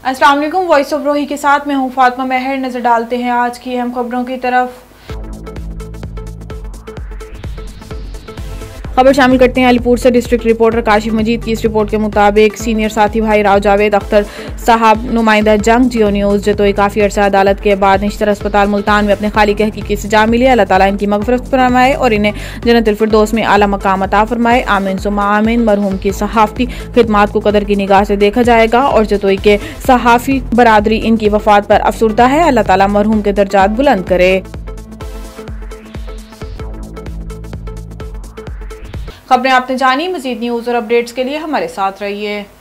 अस्सलाम वालेकुम। Voice of रोही के साथ मैं हूँ फातिमा महर। नजर डालते हैं आज की अहम खबरों की तरफ। खबर शामिल करते हैं अलीपुर से। डिस्ट्रिक्ट रिपोर्टर काशिफ मजीद की इस रिपोर्ट के मुताबिक सीनियर साथी भाई राव जावेद अख्तर साहब नुमाइंदा जंग जियो न्यूज़ जतोई काफ़ी अर्सा अदालत के बाद निश्तर अस्पताल मुल्तान में अपने खाली कहकी की सजा मिली। अल्लाह ताला इनकी मगफरत फरमाए और इन्हें जन्नतुल फिरदौस में आला मकाम अता फरमाए। आमीन सुम्मा आमीन। मरहूम की सहाफ़ती खिदमात को कदर की निगाह से देखा जाएगा और जतोई के सहाफ़ी बरादरी इनकी वफात पर अफसुर्दा है। अल्लाह ताला मरहूम के दर्जात बुलंद करे। खबरें आपने जानी। मजीद न्यूज़ और अपडेट्स के लिए हमारे साथ रहिए।